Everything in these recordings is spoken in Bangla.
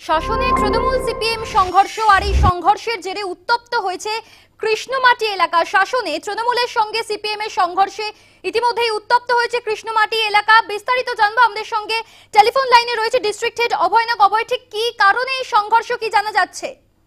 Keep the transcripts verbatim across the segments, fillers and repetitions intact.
শাসনে তৃণমূল সিপিএম সংঘর্ষ আর এই সংঘর্ষের জেরে উত্তপ্ত হয়েছে কৃষ্ণমাটি এলাকা। শাসনে তৃণমূলের সঙ্গে সিপিএম এর সংঘর্ষে ইতিমধ্যেই উত্তপ্ত হয়েছে কৃষ্ণমাটি এলাকা। বিস্তারিত জানবো, আমাদের সঙ্গে টেলিফোন লাইনে রয়েছে ডিস্ট্রিক্ট হেড অভয় নাগ। অভয়, ঠিক কি কারণে এই সংঘর্ষ, কি জানা যাচ্ছে?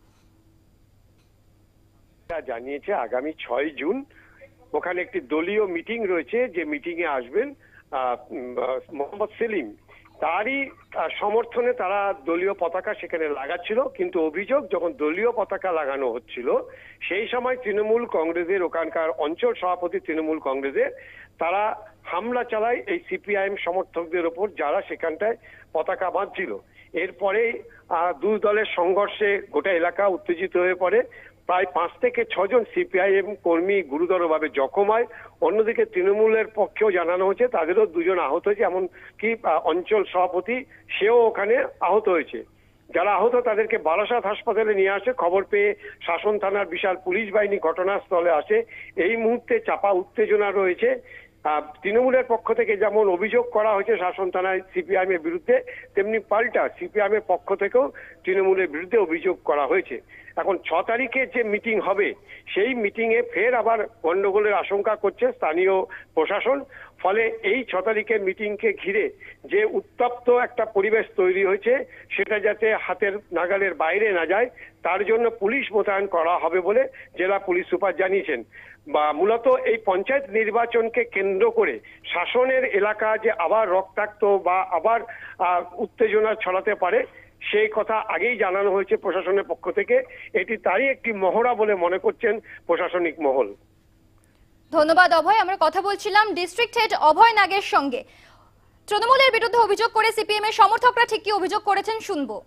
জানিয়েছে আগামী ছয় জুন ওখানে একটি দলীয় মিটিং রয়েছে, যে মিটিং এ আসবেন মোহাম্মদ সেলিম। তারই সমর্থনে তারা দলীয় পতাকা সেখানে লাগাচ্ছিল, কিন্তু অভিযোগ যখন দলীয় পতাকা লাগানো হচ্ছিল সেই সময় তৃণমূল কংগ্রেসের ওখানকার অঞ্চল সভাপতি তৃণমূল কংগ্রেসের তারা হামলা চালায় এই সিপিআইএম সমর্থকদের ওপর, যারা সেখানটায় পতাকা বাঁধছিল। এরপরে দুই দলের সংঘর্ষে গোটা এলাকা উত্তেজিত হয়ে পড়ে। প্রায় পাঁচ থেকে ছজন সিপিআইএম কর্মী গুরুতরভাবে জখম হয়। অন্যদিকে তৃণমূলের পক্ষেও জানানো হয়েছে তাদেরও দুজন আহত হয়েছে, এমনকি অঞ্চল সভাপতি সেও ওখানে আহত হয়েছে। যারা আহত তাদেরকে বারাসাত হাসপাতালে নিয়ে আসে। খবর পেয়ে শাসন থানার বিশাল পুলিশ বাহিনী ঘটনাস্থলে আসে। এই মুহূর্তে চাপা উত্তেজনা রয়েছে। তৃণমূলের পক্ষ থেকে যেমন অভিযোগ করা হয়েছে শাসন থানায় সিপিআইএম এর বিরুদ্ধে, তেমনি পাল্টা সিপিআইএম এর পক্ষ থেকেও তৃণমূলের বিরুদ্ধে অভিযোগ করা হয়েছে। এখন ছ তারিখে যে মিটিং হবে সেই মিটিং এ ফের আবার গন্ডগোলের আশঙ্কা করছে স্থানীয় প্রশাসন। ফলে এই ছ তারিখের মিটিংকে ঘিরে যে উত্তপ্ত একটা পরিবেশ তৈরি হয়েছে সেটা যাতে হাতের নাগালের বাইরে না যায় তার জন্য পুলিশ মোতায়েন করা হবে বলে জেলা পুলিশ সুপার জানিয়েছেন। বা মূলত এই পঞ্চায়েত নির্বাচনকে কেন্দ্র করে শাসনের এলাকা যে আবার রক্তাক্ত বা আবার উত্তেজনা ছড়াতে পারে সেই কথা আগেই জানানো হয়েছে প্রশাসনের পক্ষ থেকে। এটি তারই একটি মহড়া বলে মনে করছেন প্রশাসনিক মহল। ধন্যবাদ অভয়। আমরা কথা বলছিলাম ডিস্ট্রিক্ট হেড অভয় নাগের সঙ্গে। তৃণমূলের বিরুদ্ধে অভিযোগ করে সিপিএম এর সমর্থকরা ঠিক কি অভিযোগ করেছেন শুনবো।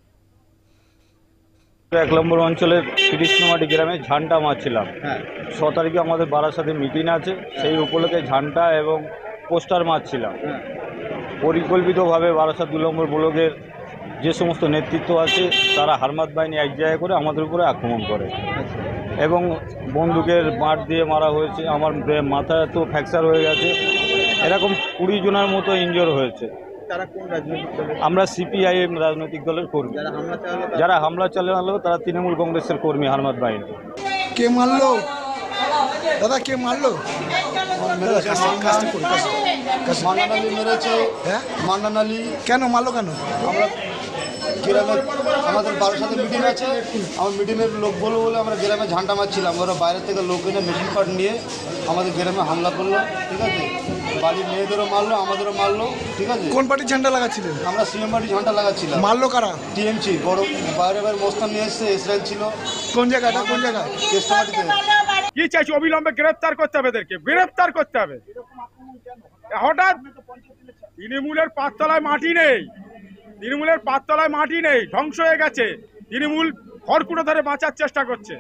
এক নম্বর অঞ্চলের কৃষ্ণমাটি গ্রামে ঝান্ডা মারছিলাম। ছ তারিখে আমাদের বারাসাতে মিটিং আছে, সেই উপলক্ষে ঝান্ডা এবং পোস্টার মারছিলাম। পরিকল্পিতভাবে বারাসাত দু নম্বর ব্লকের যে সমস্ত নেতৃত্ব আছে তারা হারমাত বাহিনী এক জায়গায় করে আমাদের উপরে আক্রমণ করে এবং বন্দুকের বাঁট দিয়ে মারা হয়েছে। আমার মাথায় তো ফ্র্যাকচার হয়ে গেছে। এরকম কুড়ি জনের মতো ইনজোর হয়েছে। আমরা সিপিআইএম রাজনৈতিক দলের কর্মী। যারা হামলা চালালো তারা তৃণমূল কংগ্রেসের কর্মী হারমাত বাহিনী। কে মারলো দাদা, কে মারলো? মান্নান আলী মেরেছে। হ্যাঁ, মান্নান আলী কেন মারলো? কেন? আমরা গ্রামে আমাদের বারাসাতে মিটিং আছে, আমার মিটিংয়ের লোক বলবো বলে আমরা গ্রামে ঝান্ডা মারছিলাম। ওরা বাইরে থেকে লোক এনে মেশিন পার্ট নিয়ে আমাদের গ্রামে হামলা করলো। ঠিক আছে, বাড়ির মেয়েদেরও মারলো, আমাদেরও মারলো। ঠিক আছে, কোন পার্টির ঝান্ডা লাগাচ্ছিলেন? আমরা সিএম পার্টির ঝান্ডা লাগাচ্ছিলাম। মারলো কারা? টিএমসি বড় বাইরে বাইরে মোস্তান নিয়ে এসছে, ইসরায়েল ছিল। কোন জায়গাটা? কোন জায়গায়? কেষ্টমাটিতে। কি চাইছি? অবিলম্বে গ্রেফতার করতে হবে, এদেরকে গ্রেফতার করতে হবে। হঠাৎ তৃণমূলের পাঁচতলায় মাটি নেই, তৃণমূলের পাঁচতলায় মাটি নেই, ধ্বংস হয়ে গেছে। তৃণমূল খড়কুটো ধরে বাঁচার চেষ্টা করছে।